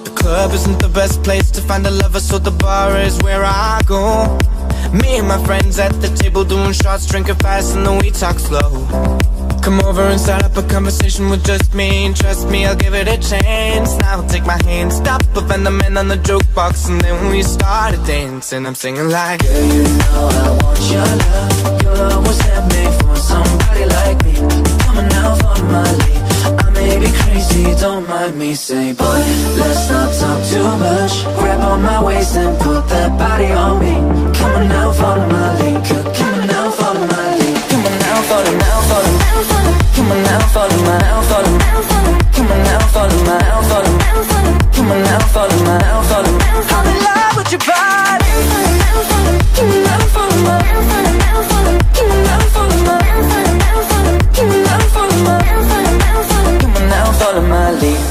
The club isn't the best place to find a lover, so the bar is where I go. Me and my friends at the table doing shots, drinking fast, and then we talk slow. Come over and start up a conversation with just me, and trust me, I'll give it a chance. Now take my hand, stop up and the man on the jukebox, and then we started dancing. I'm singing like, girl, you know I want your love. Your love was handmade for somebody like me. Come on now, follow my lead. I may be crazy, don't mind me. Say, boy, let's not talk too much. Grab on my waist and put that body on me. Come on now, follow my lead. Come on now, follow my lead. Come on now, follow, now follow. Come on now, follow my, now follow. Come on now, follow my, now follow. Come on now, follow my, now follow. I'm in love with your body. Come on now, follow my, now follow. Come on now, follow my, now follow. Come on now, follow my, now follow. Come on now, follow my lead.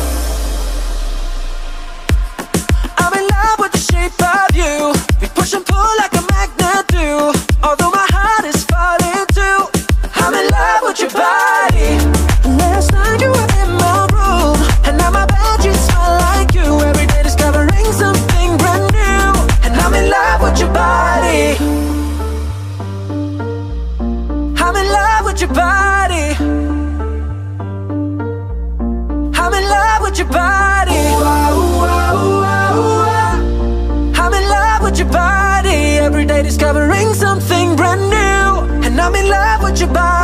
I'm in love with the shape of you. We push and pull like a magnet do. Although my heart is falling too. I'm in love with your body. Last night you were in my room, and now my bed just smell like you. Every day discovering something brand new, and I'm in love with your body. I'm in love with your body. I'm in love with your body. I'm in love with your body. Every day discovering something brand new, and I'm in love with your body.